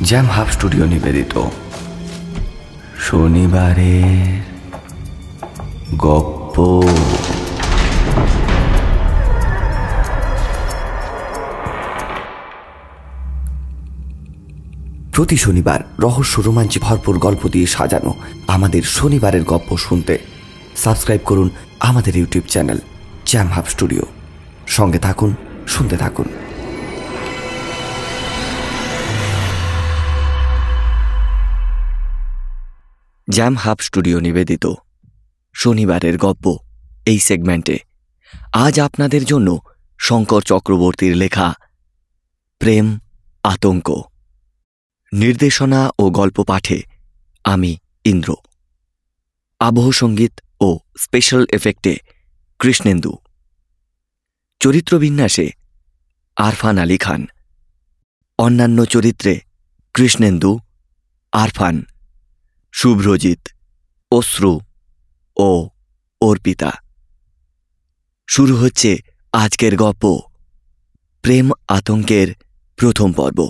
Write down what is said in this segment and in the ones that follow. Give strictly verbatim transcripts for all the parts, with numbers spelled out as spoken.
Jam Hub studio নিবেদিত শনিবারের গপ্প। প্রতি শনিবার রহস্য রোমাঞ্চে ভরপুর গল্প দিয়ে সাজানো আমাদের শনিবারের গপ্প শুনতে সাবস্ক্রাইব করুন আমাদের YouTube channel Jam Hub studio. সঙ্গে থাকুন, শুনতে থাকুন। জ্যাম হাব স্টুডিও নিবেদিত শনিবারের গপ্প এই সেগমেন্টে আজ আপনাদের জন্য শঙ্কর চক্রবর্তীর লেখা প্রেম আতঙ্ক। নির্দেশনা ও গল্প পাঠে আমি ইন্দ্র। আবহ সঙ্গীত ও স্পেশাল এফেক্টে কৃষ্ণেন্দু। চরিত্রবিন্যাসে আরফান আলী খান। অন্যান্য চরিত্রে কৃষ্ণেন্দু, আরফান, শুভ্রজিৎ, অশ্রু ও অর্পিতা। শুরু হচ্ছে আজকের গপ্প প্রেম আতঙ্কের প্রথম পর্ব।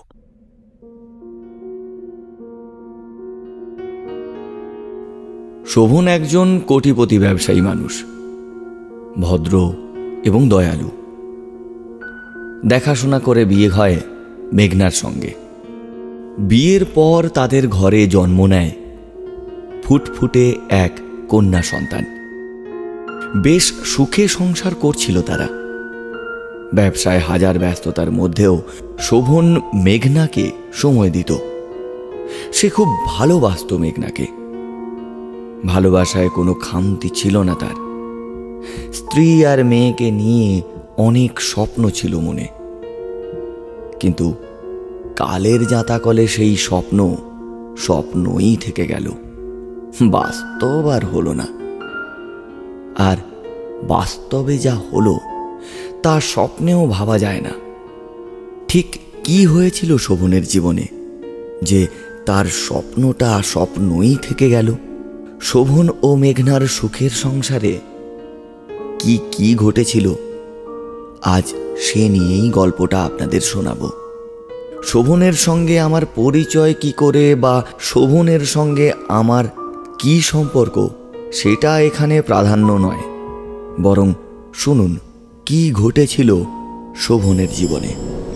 শোভন একজন কোটিপতি ব্যবসায়ী মানুষ, ভদ্র এবং দয়ালু। দেখাশোনা করে বিয়ে হয় মেঘনার সঙ্গে। বিয়ের পর তাদের ঘরে জন্ম নেয় ফুটফুটে এক কন্যা সন্তান। বেশ সুখে সংসার করছিল তারা। ব্যবসায় হাজার ব্যস্ততার মধ্যেও শোভন মেঘনাকে সময় দিত। সে খুব ভালোবাসত মেঘনাকে। ভালোবাসায় কোনো খামতি ছিল না তার। স্ত্রী আর মেয়েকে নিয়ে অনেক স্বপ্ন ছিল মনে, কিন্তু কালের জাঁতাকলে সেই স্বপ্ন স্বপ্নই থেকে গেল, বাস্তব আর হলো না। আর বাস্তবে যা হলো তা স্বপ্নেও ভাবা যায় না। ঠিক কি হয়েছিল শোভনের জীবনে যে তার স্বপ্নটা স্বপ্নই থেকে গেল? শোভন ও মেঘনার সুখের সংসারে কি কি ঘটেছিল আজ সে নিয়েই গল্পটা আপনাদের শোনাব। শোভনের সঙ্গে আমার পরিচয় কি করে বা শোভনের সঙ্গে আমার কি সম্পর্ক সেটা এখানে প্রাধান্য নয়, বরং শুনুন কি ঘটেছিল শোভনের জীবনে।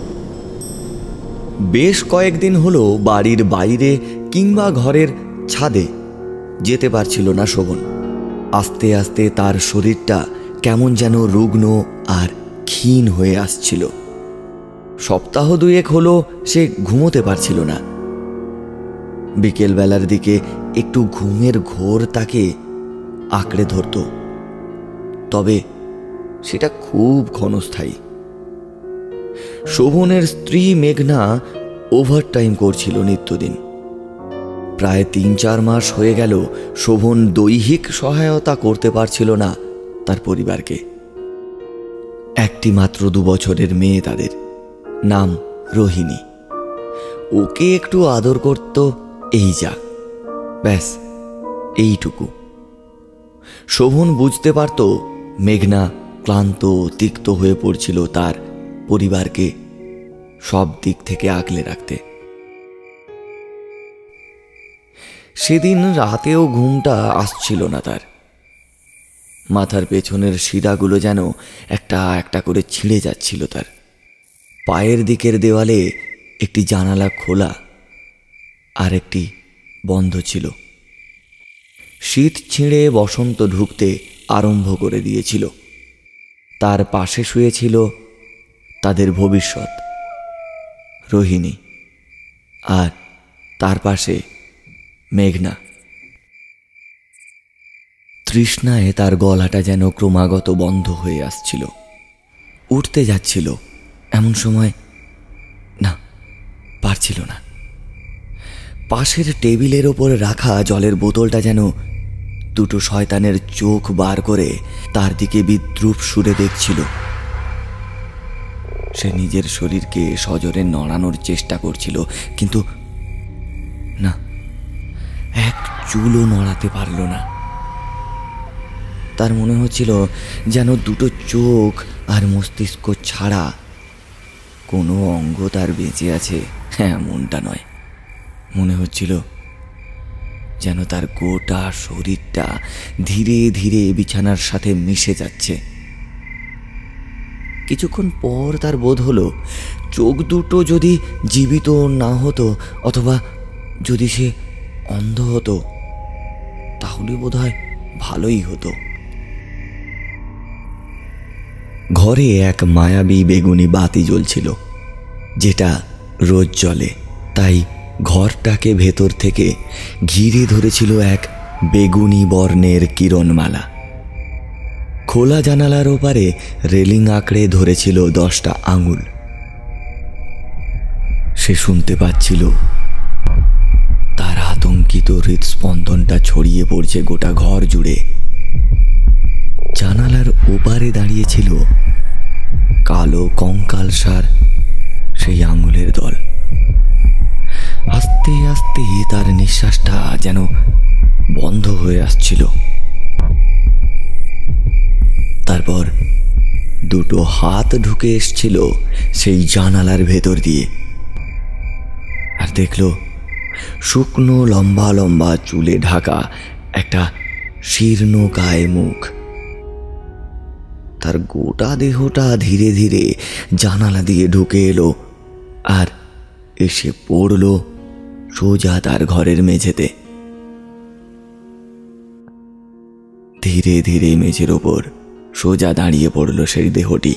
বেশ কয়েকদিন হলো বাড়ির বাইরে কিংবা ঘরের ছাদে যেতে পারছিল না শোভন। আস্তে আস্তে তার শরীরটা কেমন যেন রুগ্ন আর ক্ষীণ হয়ে আসছিল। সপ্তাহ দুয়েক হলো সে ঘুমোতে পারছিল না। বিকেলবেলার দিকে একটু ঘুমের ঘোর তাকে আঁকড়ে ধরত, তবে সেটা খুব ক্ষণস্থায়ী। শোভনের স্ত্রী মেঘনা ওভারটাইম করছিল নিত্যদিন। প্রায় তিন চার মাস হয়ে গেল শোভন দৈহিক সহায়তা করতে পারছিল না তার পরিবারকে। একটি মাত্র দু বছরের মেয়ে তাদের, নাম রোহিণী। ওকে একটু আদর করত, এই যা, ব্যাস এইটুকু। শোভন বুঝতে পারত মেঘনা ক্লান্ত তিক্ত হয়ে পড়ছিল তার পরিবারকে সব দিক থেকে আগলে রাখতে। সেদিন রাতেও ঘুমটা আসছিল না তার। মাথার পেছনের শিরাগুলো যেন একটা একটা করে ছিঁড়ে যাচ্ছিল তার। পায়ের দিকের দেওয়ালে একটি জানালা খোলা আর একটি বন্ধ ছিল। শীত ছিঁড়ে বসন্ত ঢুকতে আরম্ভ করে দিয়েছিল। তার পাশে শুয়েছিল তাদের ভবিষ্যৎ রোহিণী, আর তার পাশে মেঘনা। তৃষ্ণায় তার গলাটা যেন ক্রমাগত বন্ধ হয়ে আসছিল, উঠতে যাচ্ছিল। এমন সময় না, পারছিল না। পাশের টেবিলের ওপরে রাখা জলের বোতলটা যেন দুটো শয়তানের চোখ বার করে তার দিকে বিদ্রূপ সুরে দেখছিল। সে নিজের শরীরকে সজোরে নড়ানোর চেষ্টা করছিল, কিন্তু না, এক চুলও নড়াতে পারল না। তার মনে হচ্ছিল যেন দুটো চোখ আর মস্তিষ্ক ছাড়া কোনো অঙ্গ তার বেঁচে আছে, এমনটা নয়। মনে হচ্ছিল যেন তার গোটা শরীরটা ধীরে ধীরে বিছানার সাথে মিশে যাচ্ছে। কিছুক্ষণ পর তার বোধ হলো চোখ দুটো যদি জীবিত না হতো, অথবা যদি সে অন্ধ হতো, তাহলে বোধহয় ভালোই হতো। ঘরে এক মায়াবী বেগুনি বাতি জ্বলছিল, যেটা রোজ জ্বলে। তাই ঘরটাকে ভেতর থেকে ঘিরে ধরেছিল এক বেগুনি বর্ণের কিরণমালা। খোলা জানালার ওপারে রেলিং আঁকড়ে ধরেছিল দশটা আঙুল। সে শুনতে পাচ্ছিল তার আতঙ্কিত হৃদস্পন্দনটা ছড়িয়ে পড়ছে গোটা ঘর জুড়ে। জানালার ওপারে দাঁড়িয়েছিল কালো কঙ্কালসার সেই আঙুলের দল। আস্তে আস্তে তার নিঃশ্বাসটা যেন বন্ধ হয়ে আসছিল। তারপর দুটো হাত ঢুকে এসছিল সেই জানালার ভেতর দিয়ে, আর দেখল শুকনো লম্বা লম্বা চুলে ঢাকা একটা শীর্ণকায় মুখ। তার গোটা দেহটা ধীরে ধীরে জানালা দিয়ে ঢুকে এলো আর এসে পড়ল সোজা তার ঘরের মেঝেতে। ধীরে ধীরে মেঝের ওপর সোজা দাঁড়িয়ে পড়ল সেই দেহটি।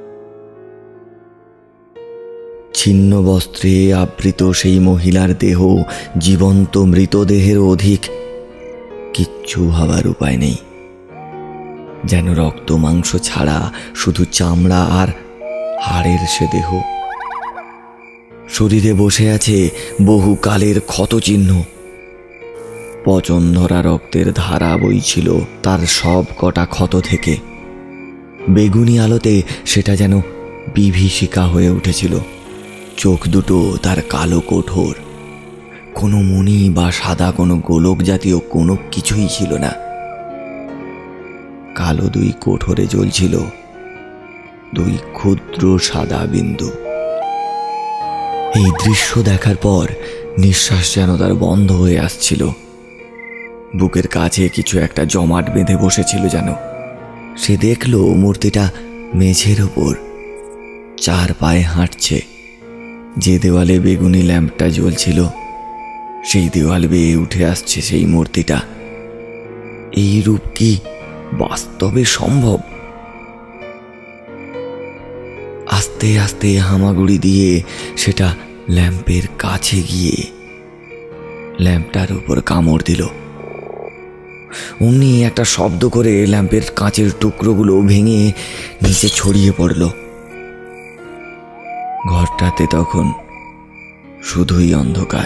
ছিন্ন বস্ত্রে আবৃত সেই মহিলার দেহ জীবন্ত মৃতদেহের অধিক কিচ্ছু ভাবার উপায় নেই। যেন রক্ত মাংস ছাড়া শুধু চামড়া আর হাড়ের সে দেহ। শরীরে বসে আছে বহু কালের ক্ষতচিহ্ন। পচন ধরা রক্তের ধারা বইছিল তার সব কটা ক্ষত থেকে। বেগুনি আলোতে সেটা যেন বিভীষিকা হয়ে উঠেছিল। চোখ দুটো তার কালো কঠোর, কোনো মণি বা সাদা কোনো গোলক জাতীয় কোনো কিছুই ছিল না। কালো দুই কোঠরে জ্বলছিল দুই ক্ষুদ্র সাদা বিন্দু। এই দৃশ্য দেখার পর নিঃশ্বাস যেন তার বন্ধ হয়ে আসছিল। বুকের কাছে কিছু একটা জমাট বেঁধে বসেছিল যেন। সে দেখল মূর্তিটা মেঝের ওপর চার পায়ে হাঁটছে। যে দেওয়ালে বেগুনি ল্যাম্পটা জ্বলছিল সেই দেওয়াল বেয়ে উঠে আসছে সেই মূর্তিটা। এই রূপ কি বাস্তবে সম্ভব? আস্তে আস্তে হামাগুড়ি দিয়ে সেটা ল্যাম্পের কাছে গিয়ে ল্যাম্পটার উপর কামড় দিল। অমনি একটা শব্দ করে ল্যাম্পের কাঁচের টুকরোগুলো ভেঙে নিচে ছড়িয়ে পড়ল। ঘরটাতে তখন শুধুই অন্ধকার,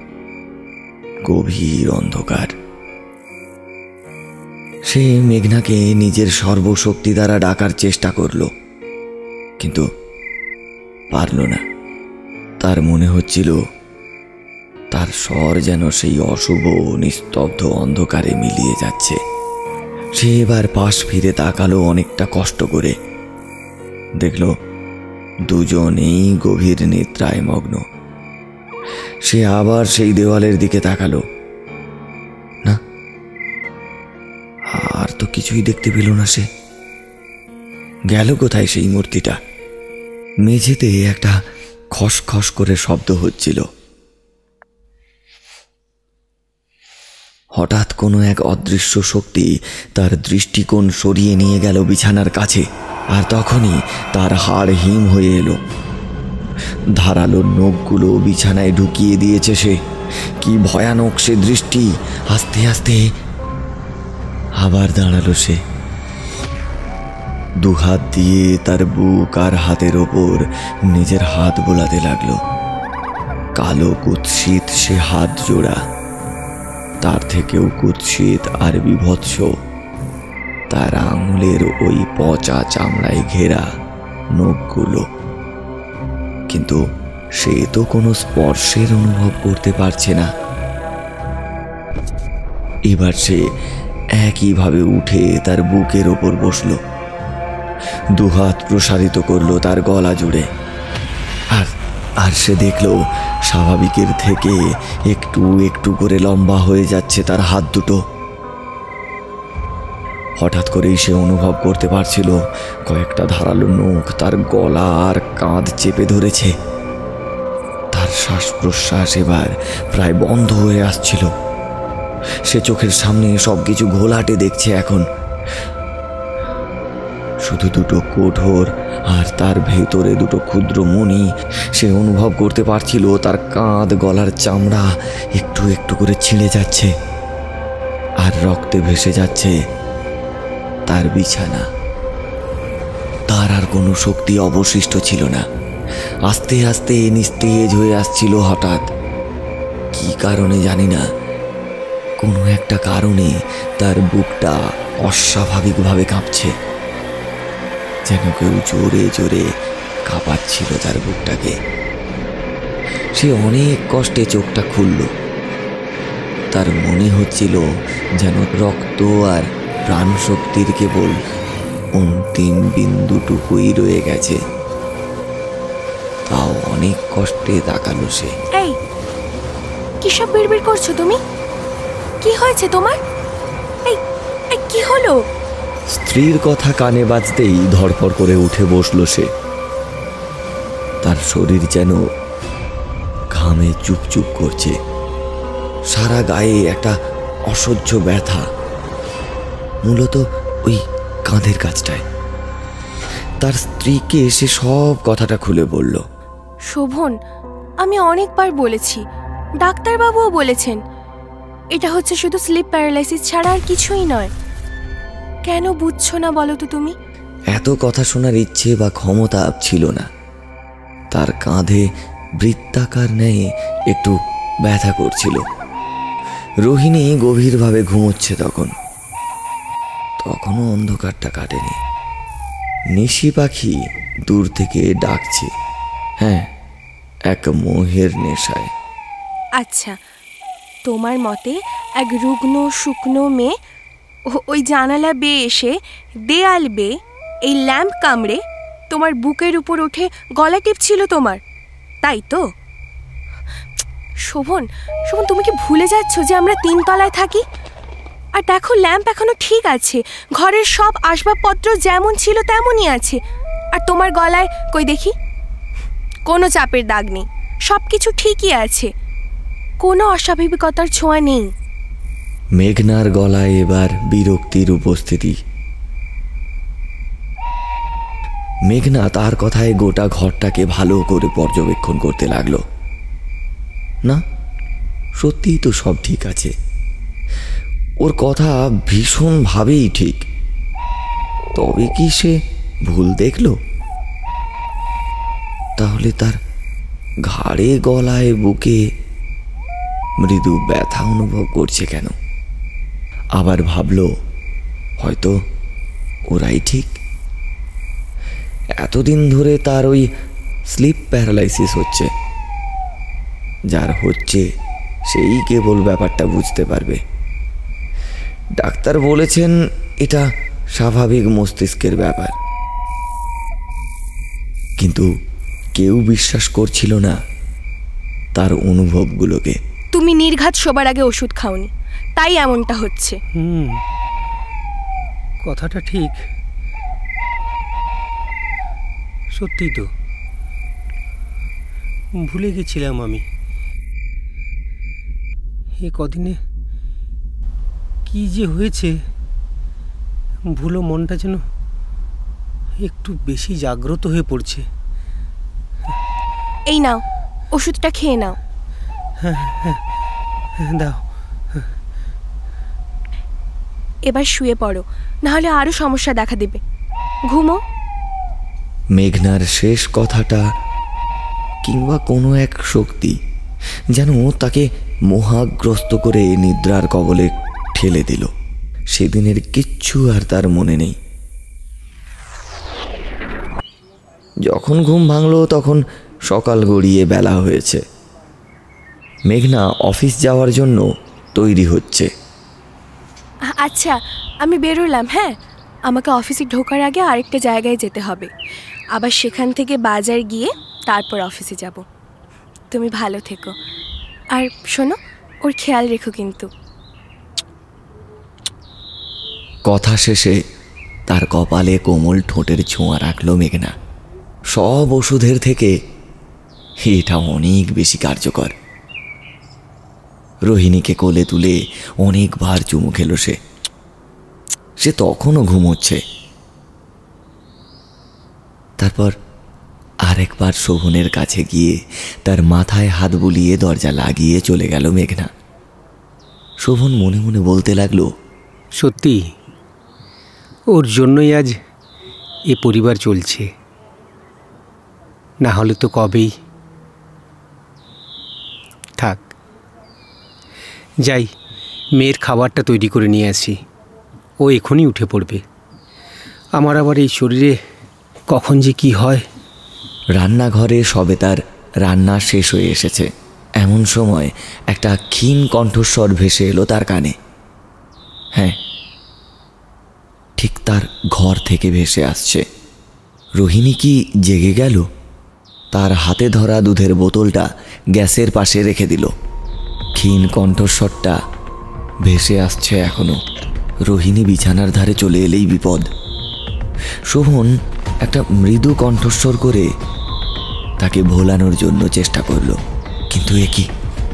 গভীর অন্ধকার। সে মেঘনাকে নিজের সর্বশক্তি দ্বারা ডাকার চেষ্টা করল, কিন্তু পারল না। তার মনে হচ্ছিল তার স্বর যেন সেই অশুভ নিস্তব্ধ অন্ধকারে মিলিয়ে যাচ্ছে। সে এবার পাশ ফিরে তাকালো অনেকটা কষ্ট করে। দেখল দুজনেই গভীর নিদ্রায় মগ্ন। সে আবার সেই দেওয়ালের দিকে তাকালো। না, আর তো কিছুই দেখতে পেল না সে। গেল কোথায় সেই মূর্তিটা? মেঝেতে একটা খসখস করে শব্দ হচ্ছিল। হঠাৎ কোনো এক অদৃশ্য শক্তি তার দৃষ্টিকোণ সরিয়ে নিয়ে গেল বিছানার কাছে, আর তখনই তার হাড় হিম হয়ে এলো। ধারালো নখগুলো বিছানায় ঢুকিয়ে দিয়েছে সে। কি ভয়ানক সে দৃষ্টি! আস্তে আস্তে আবার দাঁড়ালো সে। দুহাত দিয়ে তার বুক আর হাতের ওপর নিজের হাত বোলাতে লাগলো। কালো কুৎসিত সে হাত জোড়া, তার থেকেও কুৎসিত আর বিভৎস তার আঙুলের ওই পচা চামড়ায় ঘেরা নখগুলো। কিন্তু সে তো কোনো স্পর্শের অনুভব করতে পারছে না। এবার সে একইভাবে উঠে তার বুকের ওপর বসল, দুহাত প্রসারিত করলো তার গলা জুড়ে, আর আর সে দেখল স্বাভাবিকের থেকে একটু একটু করে লম্বা হয়ে যাচ্ছে তার হাত দুটো। হঠাৎ করেই সে অনুভব করতে পারছিল কয়েকটা ধারালো নখ তার গলা আর কাঁধ চেপে ধরেছে। তার শ্বাস প্রশ্বাস এবার প্রায় বন্ধ হয়ে আসছিল। সে চোখের সামনে সবকিছু ঘোলাটে দেখছে এখন, শুধু দুটো কোঠর আর তার ভেতরে দুটো ক্ষুদ্র মণি। সে অনুভব করতে পারছিল তার কাঁধ গলার চামড়া একটু একটু করে ছিঁড়ে যাচ্ছে, আর রক্তে ভেসে যাচ্ছে তার বিছানা। তার আর কোনো শক্তি অবশিষ্ট ছিল না। আস্তে আস্তে নিস্তেজ হয়ে আসছিল। হঠাৎ কি কারণে জানি না, কোনো একটা কারণে তার বুকটা অস্বাভাবিকভাবে কাঁপছে, যেন কেউ জোরে জোরে কাঁপাচ্ছিল তার বুকটাকে। সে অনেক কষ্টে চোখটা খুলল। তার মনে হচ্ছিল যেন রক্ত আর প্রাণ শক্তির কেবল অন্তিম বিন্দুটুকুই রয়ে গেছে। তাও অনেক কষ্টে তাকালো সে। এই কি সব বিড়বিড় করছো তুমি? কি হয়েছে তোমার? এই কি হলো? স্ত্রীর কথা কানে বাজতেই ধড়ফড় করে উঠে বসল সে। তার শরীর যেন ঘামে চুপচুপ করছে, সারা গায়ে একটা অসহ্য ব্যথা, মূলত ওই কাঁধের কাছটায়। তার স্ত্রীকে সে সব কথাটা খুলে বলল। শোভন, আমি অনেকবার বলেছি, ডাক্তারবাবুও বলেছেন, এটা হচ্ছে শুধু স্লিপ প্যারালাইসিস ছাড়া আর কিছুই নয়। কেন বুঝছো না বলো তো তুমি? এত কথা শোনার ইচ্ছে বা ক্ষমতা ছিল না। তার কাঁধে বৃত্তাকার ন্যায় একটু ব্যথা করছিল। রোহিণী গভীরভাবে ঘুমোচ্ছে তখন। তখনও অন্ধকারটা কাটেনি। নিশি পাখি দূর থেকে ডাকছে, হ্যাঁ, এক মোহের নেশায়। আচ্ছা, তোমার মতে এক রুগ্ন শুকনো মেয়ে ওই জানালা বেয়ে এসে দেয়াল বেয়ে এই ল্যাম্প কামড়ে তোমার বুকের উপর উঠে গলা টিপছিল তোমার, তাই তো? শোভন, শোভন, তুমি কি ভুলে যাচ্ছ যে আমরা তিনতলায় থাকি? আর দেখো, ল্যাম্প এখনো ঠিক আছে, ঘরের সব আসবাবপত্র যেমন ছিল তেমনই আছে। আর তোমার গলায় কই দেখি, কোনো চাপের দাগ নেই, সব কিছু ঠিকই আছে, কোনো অস্বাভাবিকতার ছোঁয়া নেই। মেঘনার গলায় এবার বিরক্তির উপস্থিতি। মেঘনা তার কথায় গোটা ঘরটাকে ভালো করে পর্যবেক্ষণ করতে লাগলো। না, সত্যিই তো সব ঠিক আছে। ওর কথা ভীষণভাবেই ঠিক। তবে কি সে ভুল দেখল? তাহলে তার ঘাড়ে গলায় বুকে মৃদু ব্যথা অনুভব করছে কেন? আবার ভাবল, হয়তো ওরাই ঠিক। এতদিন ধরে তার ওই স্লিপ প্যারালাইসিস হচ্ছে। যার হচ্ছে সেই কেবল ব্যাপারটা বুঝতে পারবে। ডাক্তার বলেছেন এটা স্বাভাবিক মস্তিষ্কের ব্যাপার, কিন্তু কেউ বিশ্বাস করছিল না তার অনুভবগুলোকে। তুমি নির্ঘাত শোবার আগে ওষুধ খাওনি, তাই এমনটা হচ্ছে। হুম, কথাটা ঠিক। সত্যি তো, ভুলে গেছিলাম আমি। এ কদিনে কি যে হয়েছে, ভুলো মনটা যেন একটু বেশি জাগ্রত হয়ে পড়ছে। এই নাও, ওষুধটা খেয়ে নাও। হ্যাঁ হ্যাঁ হ্যাঁ, দাও। এবার শুয়ে পড়ো, নাহলে আরো সমস্যা দেখা দেবে। ঘুমো। মেঘনার শেষ কথাটা কিংবা কোনো এক শক্তি যেন তাকে মোহাগ্রস্ত করে নিদ্রার কবলে ঠেলে দিল। সেদিনের কিচ্ছু আর তার মনে নেই। যখন ঘুম ভাঙল তখন সকাল গড়িয়ে বেলা হয়েছে। মেঘনা অফিস যাওয়ার জন্য তৈরি হচ্ছে। আচ্ছা, আমি বেরোলাম। হ্যাঁ, আমাকে অফিসে ঢোকার আগে আরেকটা জায়গায় যেতে হবে, আবার সেখান থেকে বাজার গিয়ে তারপর অফিসে যাব। তুমি ভালো থেকো, আর শোনো, ওর খেয়াল রেখো কিন্তু। কথা শেষে তার কপালে কোমল ঠোঁটের ছোঁয়া রাখল মেঘনা। সব ওষুধের থেকে এটা অনেক বেশি কার্যকর। রোহিণীকে কোলে তুলে অনেকবার চুমু খেল সে। সে তখনও ঘুমোচ্ছে। তারপর আরেকবার শোভনের কাছে গিয়ে তার মাথায় হাত বুলিয়ে দরজা লাগিয়ে চলে গেল মেঘনা। শোভন মনে মনে বলতে লাগলো, সত্যি ওর জন্যই আজ এ পরিবার চলছে, না হলে তো কবেই। থাক, যাই মেয়ের খাবারটা তৈরি করে নিয়ে আসি, ও এখনই উঠে পড়বে। আমার আবার এই শরীরে কখন যে কি হয়। রান্নাঘরে সবে তার রান্না শেষ হয়ে এসেছে, এমন সময় একটা ক্ষীণ কণ্ঠস্বর ভেসে এলো তার কানে। হ্যাঁ, ঠিক তার ঘর থেকে ভেসে আসছে। রোহিণী কি জেগে গেল? তার হাতে ধরা দুধের বোতলটা গ্যাসের পাশে রেখে দিল। ক্ষীণ কণ্ঠস্বরটা ভেসে আসছে এখনো। রোহিণী বিছানার ধারে চলে এলেই বিপদ। শোভন একটা মৃদু কণ্ঠস্বর করে তাকে ভোলানোর জন্য চেষ্টা করল, কিন্তু এ কি?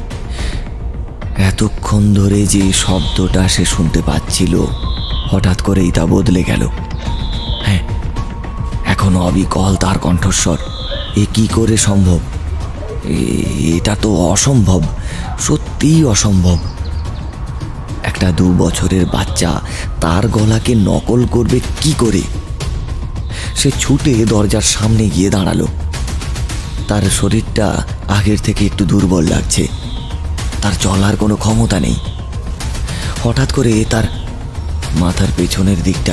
এতক্ষণ ধরে যে শব্দটা সে শুনতে পাচ্ছিল, হঠাৎ করেই তা বদলে গেল। হ্যাঁ, এখন অবিকল তার কণ্ঠস্বর। এ কি করে সম্ভব? এটা তো অসম্ভব, সত্যিই অসম্ভব। একটা দু বছরের বাচ্চা তার গলাকে নকল করবে কি করে? সে ছুটে দরজার সামনে গিয়ে দাঁড়ালো। তার শরীরটা আগের থেকে একটু দুর্বল লাগছে, তার চলার কোনো ক্ষমতা নেই। হঠাৎ করে তার মাথার পেছনের দিকটা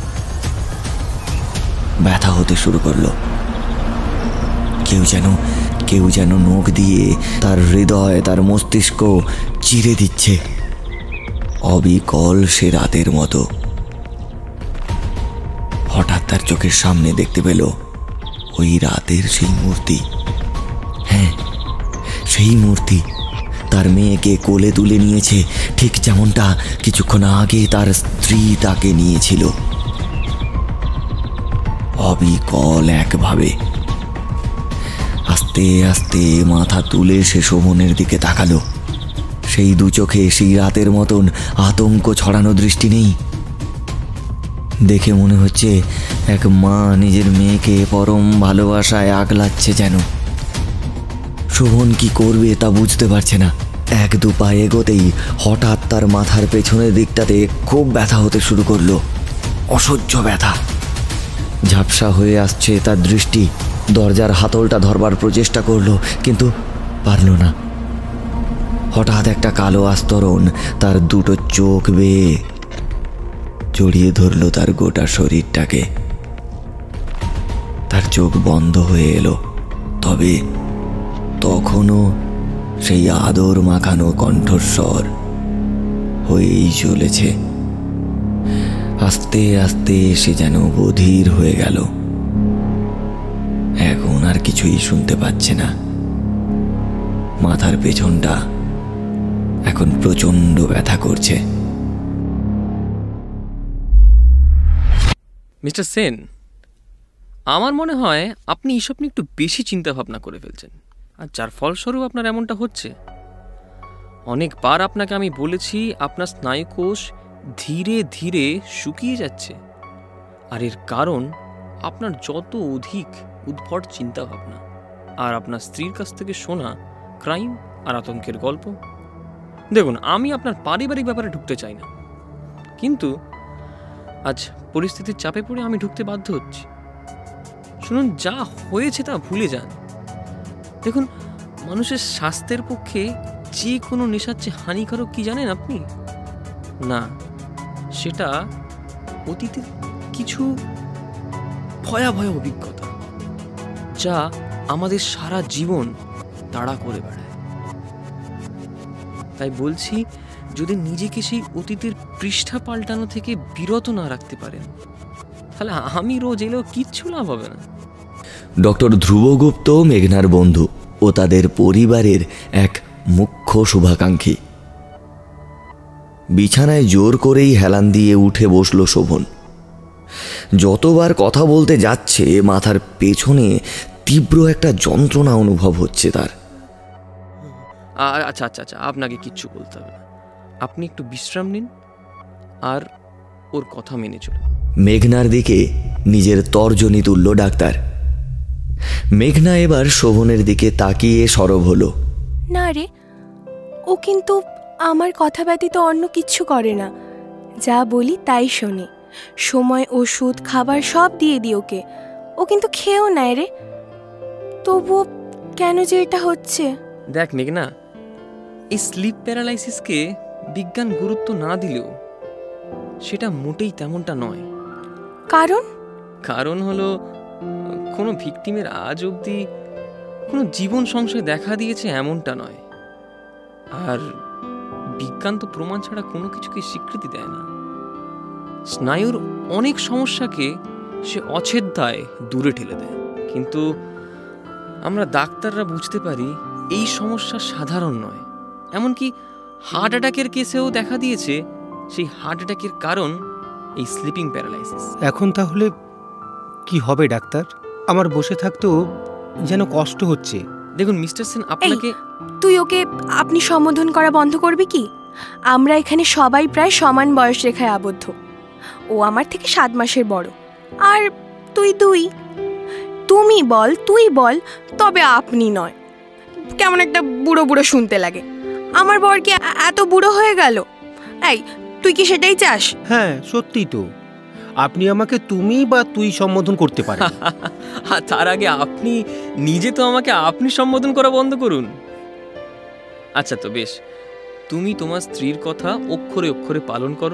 ব্যথা হতে শুরু করলো। কেউ যেন কেউ যেন নখ দিয়ে তার হৃদয়, তার মস্তিষ্ক চিরে দিচ্ছে, অবিকল সে রাতের মতো। হঠাৎ তার চোখের সামনে দেখতে পেল ওই রাতের সেই মূর্তি। হ্যাঁ, সেই মূর্তি তার মেয়েকে কোলে তুলে নিয়েছে, ঠিক যেমনটা কিছুক্ষণ আগে তার স্ত্রী তাকে নিয়েছিল, অবিকল একভাবে। আস্তে আস্তে মাথা তুলে সে শোভনের দিকে তাকালো। সেই দু চোখে সেই রাতের মতন আতঙ্ক ছড়ানো দৃষ্টি নেই। দেখে মনে হচ্ছে এক মা নিজের মেয়েকে পরম ভালোবাসায় আগলাচ্ছে যেন। শোভন কি করবে তা বুঝতে পারছে না। এক দু পা এগোতেই হঠাৎ তার মাথার পেছনের দিকটাতে খুব ব্যথা হতে শুরু করলো, অসহ্য ব্যথা। ঝাপসা হয়ে আসছে তার দৃষ্টি। দরজার হাতলটা ধরবার প্রচেষ্টা করলো, কিন্তু পারল না। হঠাৎ একটা কালো আস্তরণ তার দুটো চোখ বেয়ে জড়িয়ে ধরল তার গোটা শরীরটাকে। তার চোখ বন্ধ হয়ে এলো, তবে তখনও সেই আদর মাখানো কণ্ঠস্বর হয়েই চলেছে। আস্তে আস্তে সে যেন বধির হয়ে গেল। এখন আর কিছুই শুনতে পাচ্ছে না। মাথার পেছনটা এখন প্রচণ্ড ব্যথা করছে। মিস্টার সেন, আমার মনে হয় আপনি এইসব নিয়ে একটু বেশি চিন্তা ভাবনা করে ফেলছেন, আর যার ফলস্বরূপ আপনার এমনটা হচ্ছে। অনেকবার আপনাকে আমি বলেছি আপনার স্নায়ুকোষ ধীরে ধীরে শুকিয়ে যাচ্ছে, আর এর কারণ আপনার যত অধিক উদ্ভট চিন্তা ভাবনা আর আপনার স্ত্রীর কাছ থেকে শোনা ক্রাইম আর আতঙ্কের গল্প। দেখুন, আমি আপনার পারিবারিক ব্যাপারে ঢুকতে চাই না, কিন্তু আজ পরিস্থিতির চাপে পড়ে আমি ঢুকতে বাধ্য হচ্ছি। শুনুন, যা হয়েছে তা ভুলে যান। দেখুন, মানুষের স্বাস্থ্যের পক্ষে যে কোনো নেশার চেয়ে হানিকারক কি জানেন আপনি? না, সেটা অতীতের কিছু ভয়াবহ অভিজ্ঞতা, যা আমাদের সারা জীবন তাড়া করে বেড়ায়। তাই বলছি, যদি নিজেকে সেই অতীতের পৃষ্ঠা পাল্টানো থেকে বিরত না রাখতে পারেন, তাহলে আমি রোজ এলেও কিচ্ছু লাভ হবে না। ডক্টর ধ্রুবগুপ্ত মেঘনার বন্ধু, ও তাদের পরিবারের এক মুখ্য শুভাকাঙ্ক্ষী। বিছানায় জোর করেই হেলান দিয়ে উঠে বসল শোভন। যতবার কথা বলতে যাচ্ছে মাথার পেছনে তীব্র একটা যন্ত্রণা অনুভব হচ্ছে তার। আচ্ছা আচ্ছা আচ্ছা আপনাকে কিচ্ছু বলতে হবে না, আপনি একটু বিশ্রাম নিন আর ওর কথা মেনে চলুন। মেঘনার দিকে নিজের তর্জনী তুলল ডাক্তার। মেঘনা এবার শোভনের দিকে তাকিয়ে সরব হলো। না রে, ও কিন্তু আমার কথা ব্যতীত অন্য কিচ্ছু করে না, যা বলি তাই শোনে। সময় ওষুধ খাবার সব দিয়ে দিই ওকে, ও কিন্তু খেয়েও নেয় রে। তবুও কেন যে এটা হচ্ছে? দেখ মেঘনা, এই স্লিপ প্যারালাইসিসকে বিজ্ঞান গুরুত্ব না দিলেও সেটা মোটেই তেমনটা নয়। কারণ কারণ হলো কোনো ভিকটিমের আজ অবধি কোনো জীবন সংশয় দেখা দিয়েছে এমনটা নয়। আর বিজ্ঞান তো প্রমাণ ছাড়া কোনো কিছুকে স্বীকৃতি দেয় না। স্নায়ুর অনেক সমস্যাকে সে অছেদ্যায় দূরে ঠেলে দেয়, কিন্তু আমরা ডাক্তাররা বুঝতে পারি এই সমস্যা সাধারণ নয়। এমনকি হার্ট অ্যাটাকের কেসেও দেখা দিয়েছে সেই হার্ট অ্যাটাকের কারণ এই স্লিপিং প্যারালাইসিস। এখন তাহলে কি হবে ডাক্তার? আমার বসে থাকতেও যেন কষ্ট হচ্ছে। দেখুন মিস্টার সেন, আপনাকে তুই ওকে আপনি সম্বোধন করা বন্ধ করবি কি? আমরা এখানে সবাই প্রায় সমান বয়স রেখায় আবদ্ধ। ও আমার থেকে সাত মাসের বড়, আর তুই দুই। তুমি বল, তুই বল, তবে আপনি নয়। কেমন একটা বুড়ো বুড়ো শুনতে লাগে। আমার বর কি এত বুড়ো হয়ে গেল? এই, তুই কি সেটাই চাস? হ্যাঁ সত্যি তো, আপনি আমাকে তুমি বা তুই সম্বোধন করতে পারেন। তার আগে আপনি নিজে তো আমাকে আপনি সম্বোধন করা বন্ধ করুন। আচ্ছা তো বেশ, তুমি তোমার স্ত্রীর কথা অক্ষরে অক্ষরে পালন করো।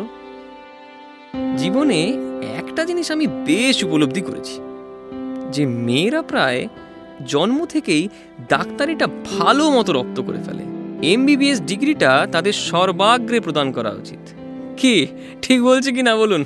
জীবনে একটা জিনিস আমি বেশ উপলব্ধি করেছি, যে মেয়েরা প্রায় জন্ম থেকেই ডাক্তারিটা ভালো মতো রপ্ত করে ফেলে। এমবিবিএস ডিগ্রিটা তাদের সর্বাগ্রে প্রদান করা উচিত। কি ঠিক বলছে কি না বলুন?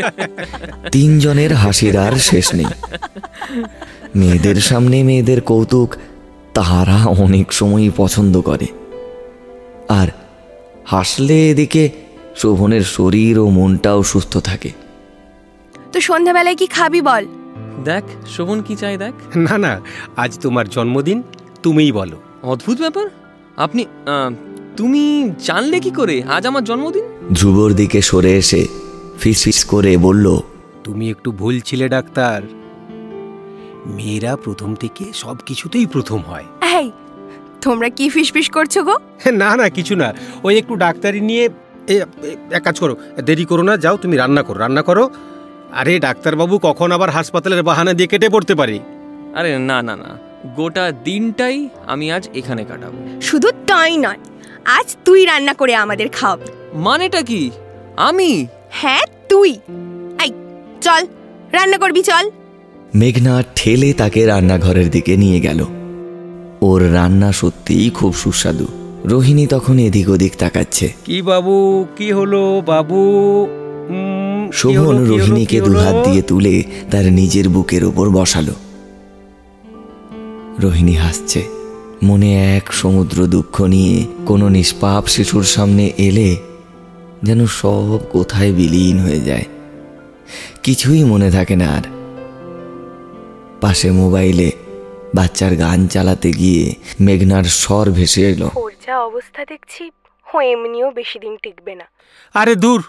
তিনজনের হাসির আর শেষ নেই। মেয়েদের সামনে মেয়েদের কৌতুক তাহারা অনেক সময়ই পছন্দ করে, আর হাসলে এদিকে শোভনের শরীর ও মনটাও সুস্থ থাকে। তো সন্ধ্যাবেলায় কি খাবি বল? দেখ শোভন কি চাই দেখ। না না, আজ তোমার জন্মদিন, তুমিই বলো। অদ্ভুত ব্যাপার, আপনি তুমি জানলে কি করে আজ আমার জন্মদিন? ধ্রুবর দিকে সরে এসে ফিস ফিস করে বলল, তুমি একটু ভুল ছিলে ডাক্তার। মেয়েরা প্রথম থেকে সব কিছুতেই প্রথম হয়। এই, তোমরা কি ফিসফিস করছো গো? না না কিছু না, ওই একটু ডাক্তারি নিয়ে। এক কাজ করো, দেরি করো না, যাও তুমি রান্না করো রান্না করো। আরে ডাক্তারবাবু কখন আবার হাসপাতালের বাহানা দিয়ে কেটে পড়তে পারি। আরে না না না, গোটা দিনটাই আমি আজ এখানে কাটাবো। শুধু তাই নয়, আজ তুই রান্না করে আমাদের খাওয়াবি। মানেটা কি? আমি? হ্যাঁ তুই। এই চল, রান্না করবি চল। মেঘনা ঠেলে তাকে রান্নাঘরের দিকে নিয়ে গেল। ওর রান্না সত্যিই খুব সুস্বাদু। রোহিণী তখন এদিক ওদিক তাকাচ্ছে। কি বাবু, কি হলো বাবু? শোভন রোহিণীকে দুহাত দিয়ে তুলে তার নিজের বুকের ওপর বসালো। রোহিণী হাসছে। মনে এক সমুদ্র দুঃখ নিয়ে কোনো নিষ্পাপ শিশুর সামনে এলে যেন সব কোথায় বিলীন হয়ে যায়, কিছুই মনে থাকে না আর। পাশে মোবাইলে বাচ্চার গান চালাতে গিয়ে মেঘনার স্বর ভেসে এলো, ওর যা অবস্থা দেখছি ও এমনিও বেশি দিন টিকবে না। আরে দূর,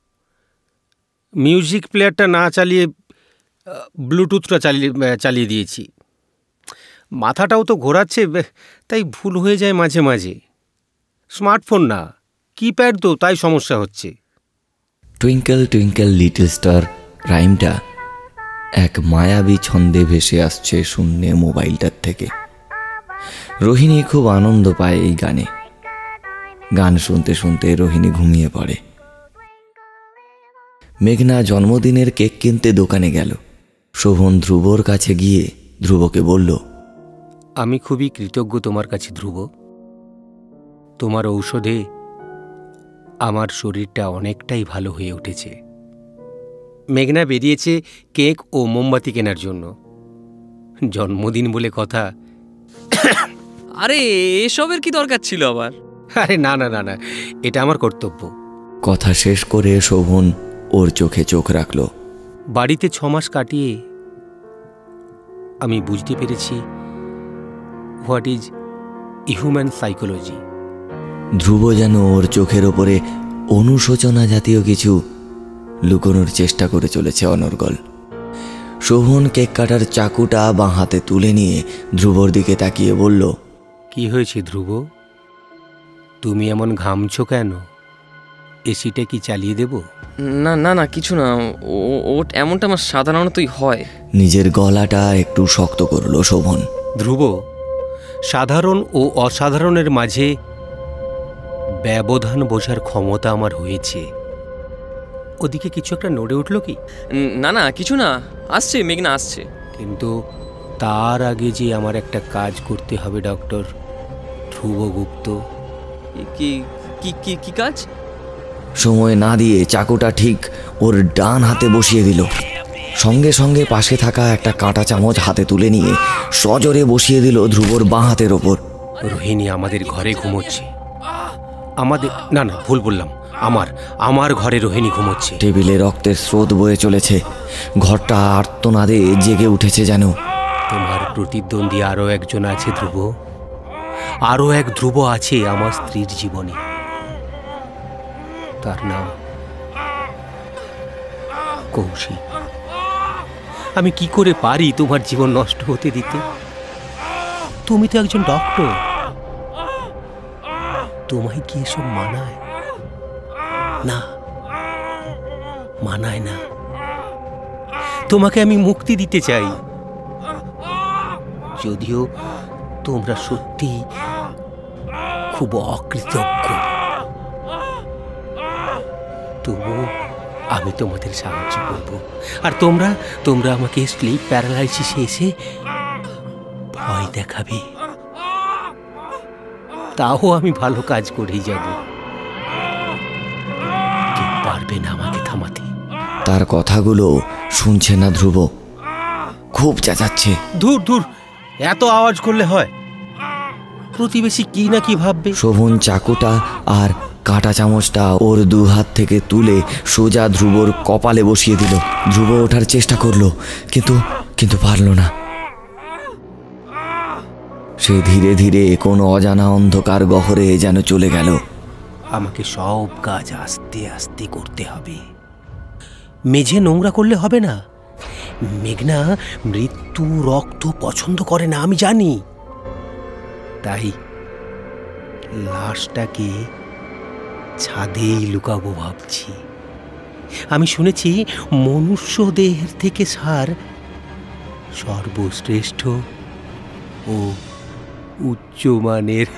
মিউজিক প্লেয়ারটা না চালিয়ে ব্লুটুথটা চালিয়ে চালিয়ে দিয়েছি। মাথাটাও তো ঘোরাচ্ছে, তাই ভুল হয়ে যায় মাঝে মাঝে। স্মার্টফোন না, কিপ্যাড তো, তাই সমস্যা হচ্ছে। টুইঙ্কেল টুইঙ্কেল লিটল স্টার রাইমটা এক মায়াবী ছন্দে ভেসে আসছে শূন্যে মোবাইলটার থেকে। রোহিণী খুব আনন্দ পায় এই গানে। গান শুনতে শুনতে রোহিণী ঘুমিয়ে পড়ে। মেঘনা জন্মদিনের কেক কিনতে দোকানে গেল। শোভন ধ্রুবর কাছে গিয়ে ধ্রুবকে বলল, আমি খুবই কৃতজ্ঞ তোমার কাছে ধ্রুব। তোমার ঔষধে আমার শরীরটা অনেকটাই ভালো হয়ে উঠেছে। মেঘনা বেরিয়েছে কেক ও মোমবাতি কেনার জন্য। জন্মদিন বলে কথা, আরে এসবের কি দরকার ছিল আবার? আরে না না না না, এটা আমার কর্তব্য। কথা শেষ করে শোভন ওর চোখে চোখ রাখল। বাড়িতে ছ মাস কাটিয়ে আমি বুঝতে পেরেছি what is human psychology. Dhruv যেন ওর চোখের ওপরে অনুশোচনা জাতীয় কিছু লুকোনোর চেষ্টা করে চলেছে অনর্গল। শোভন কেক কাটার চাকুটা বাঁ হাতে তুলে নিয়ে ধ্রুবর দিকে তাকিয়ে বলল, কি হয়েছে ধ্রুব, তুমি এমন ঘামছো কেন? এসিটা কি চালিয়ে দেব? না না না কিছু না, ও- ও এমনটা আমার সাধারণতই হয়। নিজের গলাটা একটু শক্ত করলো শোভন। ধ্রুব, সাধারণ ও অসাধারণের মাঝে ব্যবধান বোঝার ক্ষমতা আমার হয়েছে। ওদিকে কিছু একটা নড়ে উঠলো কি? উম, না না কিছু না, আসছে মেঘনা আসছে। কিন্তু তার আগে যে আমার একটা কাজ করতে হবে ডক্টর ধ্রুবগুপ্ত। কি কি কি কি কাজ? সময় না দিয়ে চাকুটা ঠিক ওর ডান হাতে বসিয়ে দিল। সঙ্গে সঙ্গে পাশে থাকা একটা কাঁটা চামচ হাতে তুলে নিয়ে সজোরে বসিয়ে দিল ধ্রুবর বাঁ হাতের ওপর। রোহিণী আমাদের ঘরে ঘুমোচ্ছে। আমাদের না না ভুল বললাম, আমার আমার ঘরে রোহিণী ঘুমোচ্ছে। টেবিলে রক্তের স্রোত বয়ে চলেছে। ঘরটা আর্তনাদে জেগে উঠেছে যেন। তোমার প্রতিদ্বন্দ্বী আরও একজন আছে ধ্রুব, আরও এক ধ্রুব আছে আমার স্ত্রীর জীবনে। তার নাম কৌশিক। আমি কি করে পারি তোমার জীবন নষ্ট হতে দিতে? তুমি তো একজন ডক্টর, তোমায় কি এসব মানায়? না, মানায় না। তোমাকে আমি মুক্তি দিতে চাই, যদিও তোমরা সত্যি খুব অকৃতজ্ঞ। তবু আমি তোমাদের সাহায্য করব। আর তোমরা তোমরা আমাকে স্লিপ প্যারালাইসিসে এসে ভয় দেখাবে, তাও আমি ভালো কাজ করেই যাব। কেউ পারবে না আমাকে থামাতে। তার কথাগুলো শুনছে না ধ্রুব, খুব চেঁচাচ্ছে। দূর দূর, এত আওয়াজ করলে হয়? প্রতিবেশী কি না কি ভাববে। শোভন চাকুটা আর কাঁটা চামচটা ওর দু হাত থেকে তুলে সোজা ধ্রুবর কপালে বসিয়ে দিল। ধ্রুব ওঠার চেষ্টা করলো, কিন্তু কিন্তু পারল না। সে ধীরে ধীরে কোনো অজানা অন্ধকার গহরে যেন চলে গেল। আমাকে সব কাজ আস্তে আস্তে করতে হবে। মেঝে নোংরা করলে হবে না। মেঘনা মৃত্যু রক্ত পছন্দ করে না, আমি জানি। তাই লাশটাকে ছাদেই লুকাবো ভাবছি। আমি শুনেছি মনুষ্য দেহের থেকে সার সর্বশ্রেষ্ঠ ও উচ্চমানের।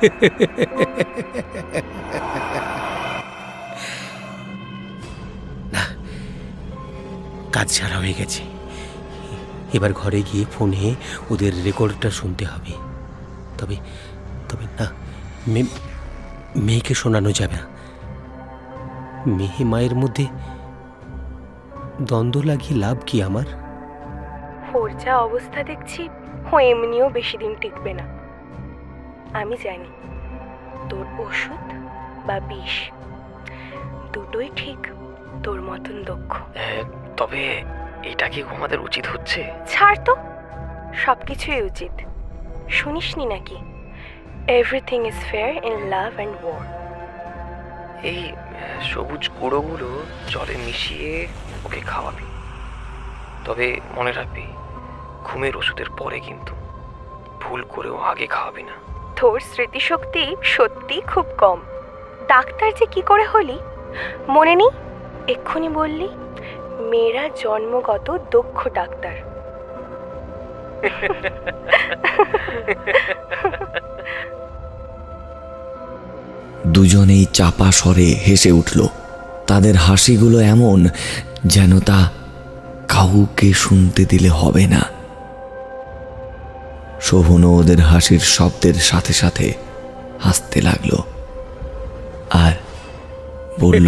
না, কাজ ছাড়া হয়ে গেছে। এবার ঘরে গিয়ে ফোনে ওদের রেকর্ডটা শুনতে হবে। তবে তবে না, মে- মেয়েকে শোনানো যাবে না। মেয়ে মায়ের মধ্যে দ্বন্দ্ব লাগিয়ে লাভ কি আমার? ওর যা অবস্থা দেখছি, ও এমনিও বেশি দিন টিকবে না। আমি জানি তোর ওষুধ বা বিষ দুটোই ঠিক তোর মতন দক্ষ। তবে এটা কি আমাদের উচিত হচ্ছে? ছাড় তো, সব কিছুই উচিত। শুনিসনি নাকি, everything is fair in love and war. এই সবুজ গুঁড়োগুলো জলে মিশিয়ে ওকে খাওয়াবি। তবে মনে রাখবি, ঘুমের ওষুধের পরে কিন্তু ভুল করেও আগে খাওয়াবি না। তোর স্মৃতিশক্তি সত্যি খুব কম। ডাক্তার যে কি করে হলি মনে নেই? এক্ষুনি বললি মেয়েরা জন্মগত দক্ষ ডাক্তার। দুজনেই চাপা স্বরে হেসে উঠল। তাদের হাসিগুলো এমন যেন তা কাউকে শুনতে দিলে হবে না। শোভনও ওদের হাসির শব্দের সাথে সাথে হাসতে লাগলো আর বলল,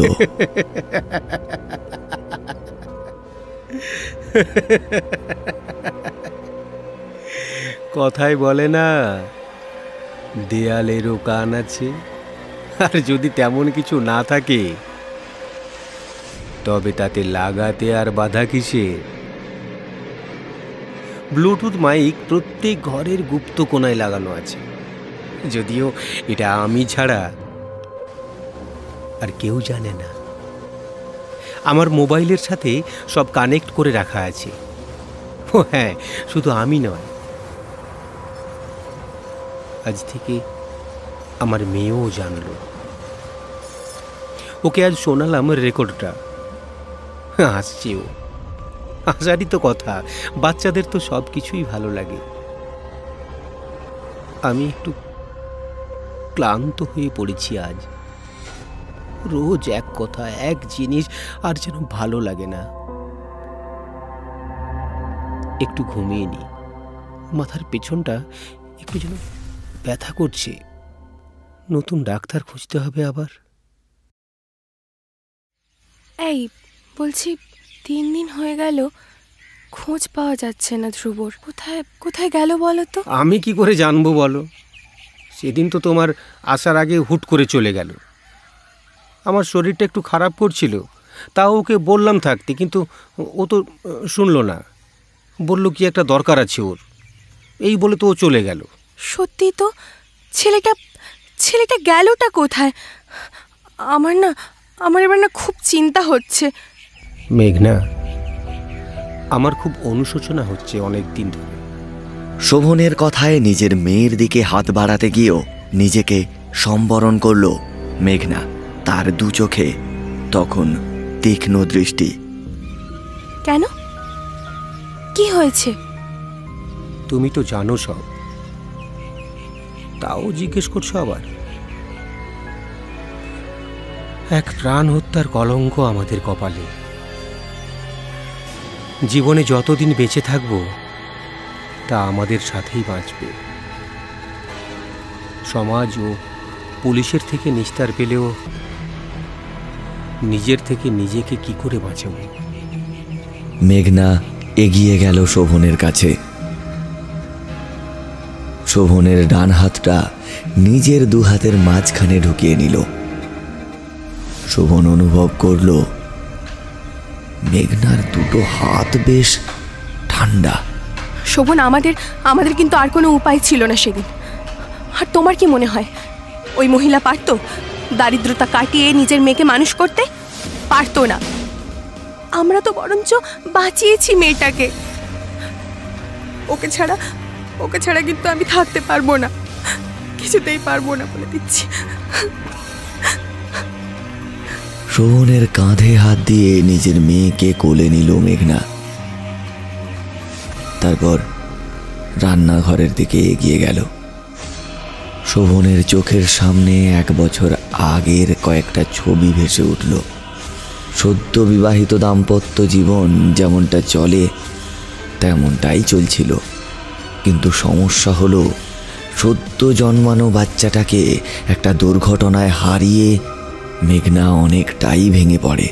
কথাই বলে না, দেয়ালেরও কান আছে, আর যদি তেমন কিছু না থাকে তবে তাতে লাগাতে আর বাধা কিসে? ব্লুটুথ মাইক প্রত্যেক ঘরের গুপ্ত কোণায় লাগানো আছে, যদিও এটা আমি ছাড়া আর কেউ জানে না। আমার মোবাইলের সাথে সব কানেক্ট করে রাখা আছে। ও হ্যাঁ, শুধু আমি নয়, আজ থেকে আমার মেয়েও জানল। ওকে আজ শোনালাম রেকর্ডটা, হাসছে ও। হাসারই তো কথা, বাচ্চাদের তো সব কিছুই ভালো লাগে। আমি একটু ক্লান্ত হয়ে পড়েছি আজ। রোজ এক কথা, এক জিনিস, আর যেন ভালো লাগে না। একটু ঘুমিয়ে নি, মাথার পেছনটা একটু যেন ব্যথা করছে। নতুন ডাক্তার খুঁজতে হবে আবার। এই বলছি, তিন দিন হয়ে গেল খোঁজ পাওয়া যাচ্ছে না ধ্রুবর। কোথায় কোথায় গেল বলো তো? আমি কি করে জানবো বলো? সেদিন তো তোমার আসার আগে হুট করে চলে গেল। আমার শরীরটা একটু খারাপ করছিল, তাও ওকে বললাম থাকতে, কিন্তু ও তো শুনলো না। বলল কি একটা দরকার আছে ওর, এই বলে তো ও চলে গেল। সত্যি তো? ছেলেটা ছেলেটা গেলটা কোথায়? আমার না আমার এবার না খুব চিন্তা হচ্ছে। মেঘনা, আমার খুব অনুশোচনা হচ্ছে অনেক দিন ধরে। শোভনের কথায় নিজের মেয়ের দিকে হাত বাড়াতে গিয়েও নিজেকে সম্বরণ করল মেঘনা। তার দু চোখে তখন তীক্ষ্ণ দৃষ্টি। কেন? কি হয়েছে? তুমি তো জানো সব, তাও জিজ্ঞেস করছো আবার? এক প্রাণ হত্যার কলঙ্ক আমাদের কপালে। জীবনে যতদিন বেঁচে থাকব তা আমাদের সাথেই বাঁচবে। সমাজ ও পুলিশের থেকে নিস্তার পেলেও নিজের থেকে নিজেকে কি করে বাঁচাবো? মেঘনা এগিয়ে গেল শোভনের কাছে। শোভনের ডান হাতটা নিজের দু হাতের মাঝখানে ঢুকিয়ে নিল। শোভন অনুভব করল মেঘনার দুটো হাত বেশ ঠান্ডা। শোভন, আমাদের আমাদের কিন্তু আর কোনো উপায় ছিল না সেদিন। আর তোমার কি মনে হয় ওই মহিলা পারতো দারিদ্রতা কাটিয়ে নিজের মেয়েকে মানুষ করতে? পারতো না। আমরা তো বরঞ্চ বাঁচিয়েছি মেয়েটাকে। ওকে ছাড়া ওকে ছাড়া কিন্তু আমি থাকতে পারবো না, কিছুতেই পারবো না, বলে দিচ্ছি। শোভনের কাঁধে হাত দিয়ে নিজের মেয়েকে কোলে নিল মেঘনা। তারপর রান্নাঘরের দিকে এগিয়ে গেল। শোভনের চোখের সামনে এক বছর আগের কয়েকটা ছবি ভেসে উঠল। সদ্য বিবাহিত দাম্পত্য জীবন যেমনটা চলে তেমনটাই চলছিল, কিন্তু সমস্যা হলো সদ্য জন্মানো বাচ্চাটাকে একটা দুর্ঘটনায় হারিয়ে মেঘনা অনেকটাই ভেঙে পড়ে।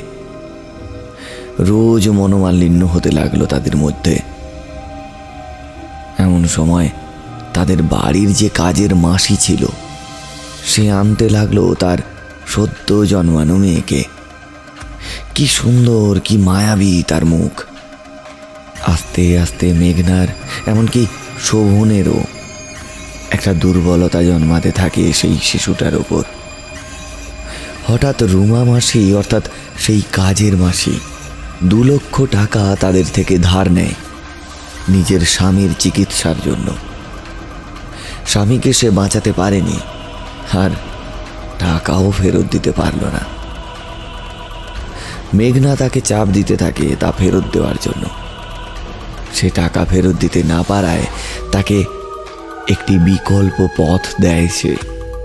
রোজ মনোমালিন্য হতে লাগলো তাদের মধ্যে। এমন সময় তাদের বাড়ির যে কাজের মাসি ছিল সে আনতে লাগলো তার সদ্য জন্মানো মেয়েকে। কি সুন্দর, কি মায়াবী তার মুখ। আস্তে আস্তে মেঘনার, এমনকি শোভনেরও একটা দুর্বলতা জন্মাতে থাকে সেই শিশুটার ওপর। হঠাৎ রুমা মাসি, অর্থাৎ সেই কাজের মাসি, দু লক্ষ টাকা তাদের থেকে ধার নেয় নিজের স্বামীর চিকিৎসার জন্য। স্বামীকে সে বাঁচাতে পারেনি, আর টাকাও ফেরত দিতে পারল না। মেঘনা তাকে চাপ দিতে থাকে তা ফেরত দেওয়ার জন্য। সে টাকা ফেরত দিতে না পারায় তাকে একটি বিকল্প পথ দেয় সে।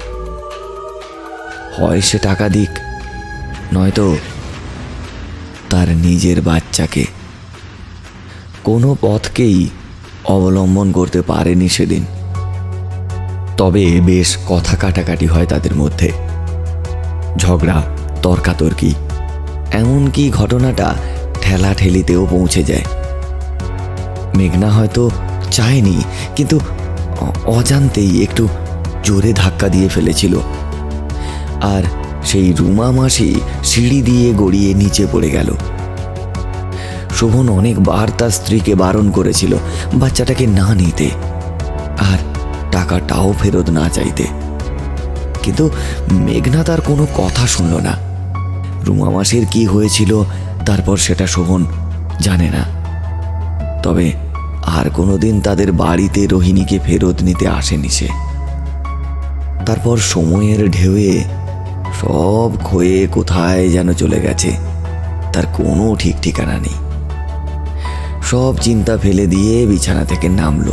হয় সে টাকা দিক, নয়তো তার নিজের বাচ্চাকে। কোনো পথকেই অবলম্বন করতে পারেনি সেদিন। তবে বেশ কথা কাটাকাটি হয় তাদের মধ্যে, ঝগড়া, তর্কাতর্কি, এমনকি ঘটনাটা ঠেলাঠেলিতেও পৌঁছে যায়। মেঘনা হয়তো চায়নি, কিন্তু অজান্তেই একটু জোরে ধাক্কা দিয়ে ফেলেছিল, আর সেই রুমা মাসি সিঁড়ি দিয়ে গড়িয়ে নিচে পড়ে গেল। শোভন অনেকবার তার স্ত্রীকে বারণ করেছিল বাচ্চাটাকে না নিতে আর টাকাটাও ফেরত না চাইতে, কিন্তু মেঘনা তার কোনো কথা শুনল না। রুমা মাসির কি হয়েছিল তারপর সেটা শোভন জানে না, তবে আর কোনোদিন তাদের বাড়িতে রোহিণীকে ফেরত নিতে আসেনি সে। তারপর সময়ের ঢেউয়ে সব ক্ষয়ে কোথায় যেন চলে গেছে, তার কোনো ঠিক ঠিকানা নেই। সব চিন্তা ফেলে দিয়ে বিছানা থেকে নামলো।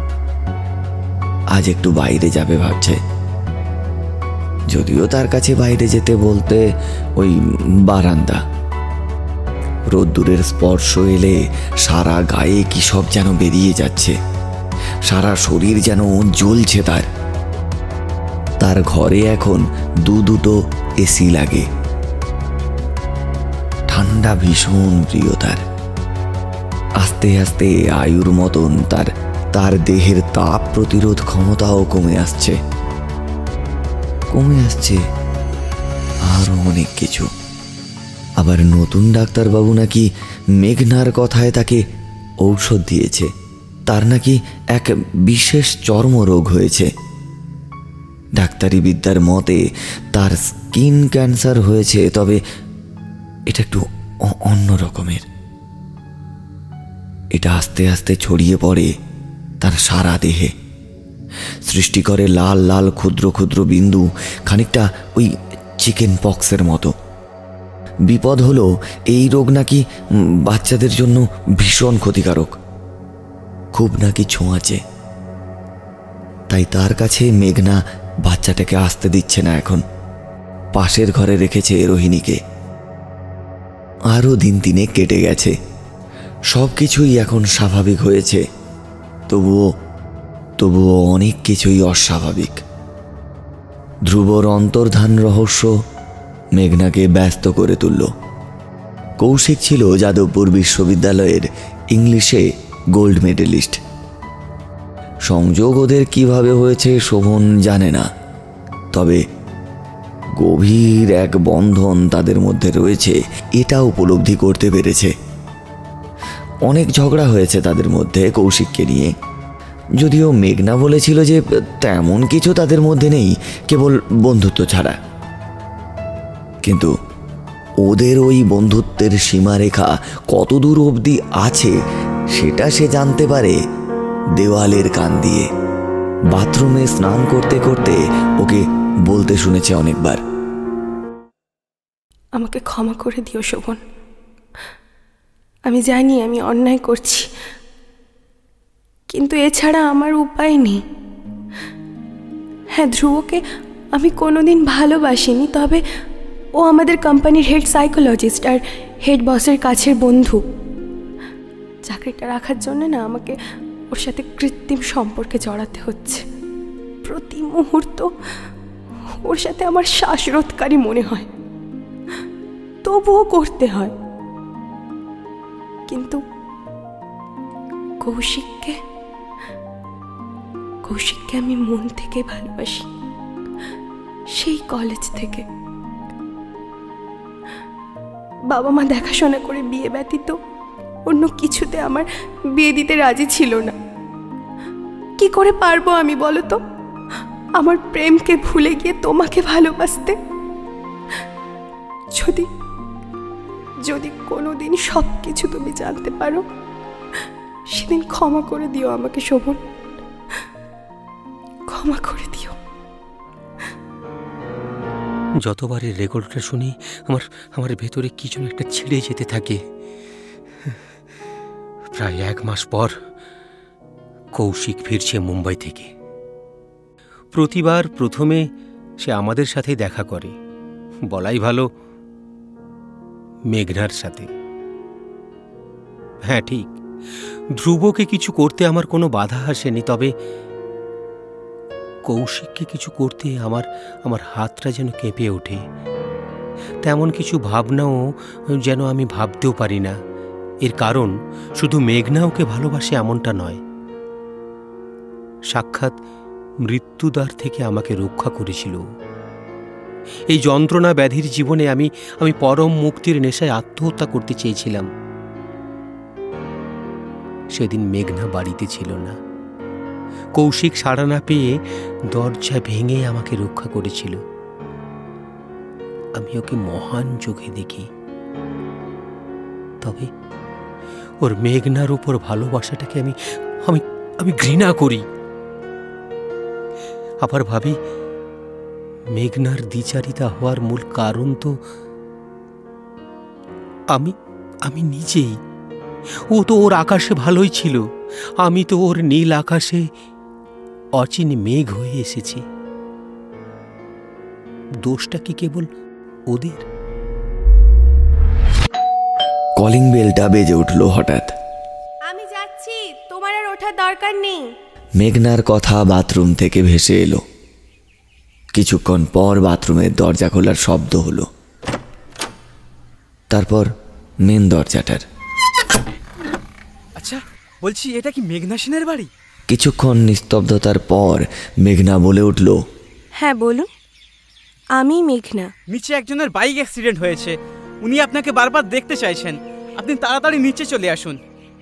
আজ একটু বাইরে যাবে ভাবছে, যদিও তার কাছে বাইরে যেতে বলতে ওই বারান্দা। রোদ্দুরের স্পর্শ এলে সারা গায়ে কি সব যেন বেরিয়ে যাচ্ছে, সারা শরীর যেন জ্বলছে। তার তার ঘরে এখন দু দুটো এসি লাগে। ঠান্ডা ভীষণ প্রিয় তার। আস্তে আস্তে আয়ুর মতন তার তার দেহের তাপ প্রতিরোধ ক্ষমতাও কমে আসছে কমে আসছে আরো অনেক কিছু। আবার নতুন ডাক্তারবাবু নাকি মেঘনার কথায় তাকে ঔষধ দিয়েছে। তার নাকি এক বিশেষ চর্মরোগ হয়েছে। ডাক্তারি বিদ্যার মতে তার স্কিন ক্যান্সার হয়েছে, তবে এটা একটু অন্য রকমের। এটা আস্তে আস্তে ছড়িয়ে পড়ে তার সারা দেহে, সৃষ্টি করে লাল লাল ক্ষুদ্র ক্ষুদ্র বিন্দু, খানিকটা ওই চিকেন পক্সের মতো। বিপদ হলো এই রোগ নাকি বাচ্চাদের জন্য ভীষণ ক্ষতিকারক, খুব নাকি ছোঁয়াচে। তাই তার কাছে মেঘনা বাচ্চাটাকে আসতে দিচ্ছে না এখন, পাশের ঘরে রেখেছে রোহিণীকে। আরও দিন তিনেক কেটে গেছে, সব কিছুই এখন স্বাভাবিক হয়েছে, তবুও তবুও অনেক কিছুই অস্বাভাবিক। ধ্রুবর অন্তর্ধান রহস্য মেঘনাকে ব্যস্ত করে তুলল। কৌশিক ছিল যাদবপুর বিশ্ববিদ্যালয়ের ইংলিশে গোল্ড মেডেলিস্ট। সংযোগ ওদের কিভাবে হয়েছে শোভন জানে না, তবে গভীর এক বন্ধন তাদের মধ্যে রয়েছে এটা উপলব্ধি করতে পেরেছে। অনেক ঝগড়া হয়েছে তাদের মধ্যে কৌশিককে নিয়ে, যদিও মেঘনা বলেছিল যে তেমন কিছু তাদের মধ্যে নেই, কেবল বন্ধুত্ব ছাড়া। কিন্তু ওদের ওই বন্ধুত্বের সীমারেখা কতদূর অবধি আছে সেটা সে জানতে পারে দেওয়ালের কান দিয়ে। বাথরুমে স্নান করতে করতে ওকে বলতে শুনেছে অনেকবার, আমাকে ক্ষমা করে দিও শোভন, আমি জানি আমি অন্যায় করছি, কিন্তু এছাড়া আমার উপায় নেই। হ্যাঁ, ধ্রুবকে আমি কোনোদিন ভালোবাসিনি, তবে ও আমাদের কোম্পানির হেড সাইকোলজিস্ট আর হেড বসের কাছের বন্ধু। চাকরিটা রাখার জন্য না আমাকে ওর সাথে কৃত্রিম সম্পর্কে জড়াতে হচ্ছে। প্রতি মুহূর্ত ওর সাথে আমার শ্বাসরোধকারী মনে হয়, তবুও করতে হয়। কিন্তু কৌশিককে কৌশিককে আমি মন থেকে ভালোবাসি, সেই কলেজ থেকে। বাবা মা দেখাশোনা করে বিয়ে ব্যতীত অন্য কিছুতে আমার বিয়ে দিতে রাজি ছিল না। কি করে পারবো আমি বলো তো আমার প্রেমকে ভুলে গিয়ে তোমাকে ভালোবাসতে? যদি যদি কোনোদিন সব কিছু তুমি জানতে পারো, সেদিন ক্ষমা করে দিও আমাকে শোভন, ক্ষমা করে দিও। যতবারই রেকর্ডটা শুনি আমার আমার ভেতরে কি যেন একটা ছিঁড়ে যেতে থাকে। প্রায় এক মাস পর কৌশিক ফিরছে মুম্বাই থেকে। প্রতিবার প্রথমে সে আমাদের সাথে দেখা করে, বলাই ভালো মেঘনার সাথে। হ্যাঁ ঠিক, ধ্রুবকে কিছু করতে আমার কোনো বাধা আসেনি, তবে কৌশিককে কিছু করতে আমার আমার হাতটা যেন কেঁপে ওঠে। তেমন কিছু ভাবনাও যেন আমি ভাবতেও পারি না। এর কারণ শুধু মেঘনা ওকে ভালোবাসে এমনটা নয়, সাক্ষাৎ মৃত্যুদ্বার থেকে আমাকে রক্ষা করেছিল। এই যন্ত্রণা ব্যাধির জীবনে আমি আমি পরম মুক্তির নেশায় আত্মহত্যা করতে চেয়েছিলাম। সেদিন মেঘনা বাড়িতে ছিল না। কৌশিক সাড়া না পেয়ে দরজা ভেঙে আমাকে রক্ষা করেছিল। আমি ওকে মহান চোখে দেখি, তবে ওর মেঘনার উপর ভালোবাসাটাকে আমি আমি আমি ঘৃণা করি। আবার ভাবি, মেঘনার দ্বিচারিতা হওয়ার মূল কারণ তো আমি আমি নিজেই। ও তো ওর আকাশে ভালোই ছিল, আমি তো ওর নীল আকাশে অচিন মেঘ হয়ে এসেছি। দোষটা কি কেবল ওদের? কলিং বেলটা বেজে উঠল হঠাৎ। আমি যাচ্ছি, তোমার আর ওঠার দরকার নেই। মেঘনার কথা বাথরুম থেকে ভেসে এলো। কিছুক্ষণ পর বাথরুমের দরজা খোলার শব্দ হলো, তারপর মেন দরজাটার। আচ্ছা, বলছি এটা কি মেঘনা সেনের বাড়ি? কিছুক্ষণ নিস্তব্ধতার পর মেঘনা বলে উঠল, হ্যাঁ বলুন, আমি মেঘনা। নিচে একজনের বাইক অ্যাক্সিডেন্ট হয়েছে, উনি আপনাকে বারবার দেখতে চাইছেন, আপনি তাড়াতাড়ি নিচে চলে আসুন।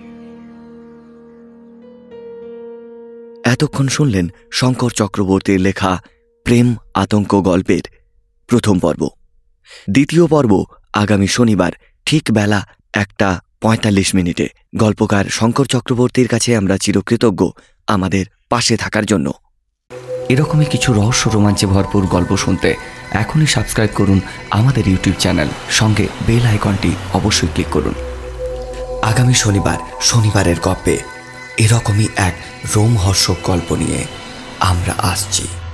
এতক্ষণ শুনলেন শঙ্কর চক্রবর্তীর লেখা প্রেম আতঙ্ক গল্পের প্রথম পর্ব। দ্বিতীয় পর্ব আগামী শনিবার ঠিক বেলা একটা পঁয়তাল্লিশ মিনিটে। গল্পকার শঙ্কর চক্রবর্তীর কাছে আমরা চিরকৃতজ্ঞ আমাদের পাশে থাকার জন্য। এরকমই কিছু রহস্য রোমাঞ্চে ভরপুর গল্প শুনতে এখনই সাবস্ক্রাইব করুন আমাদের ইউটিউব চ্যানেল, সঙ্গে বেল আইকনটি অবশ্যই ক্লিক করুন। আগামী শনিবার শনিবারের গল্পে এরকমই এক রোমহর্ষক গল্প নিয়ে আমরা আসছি।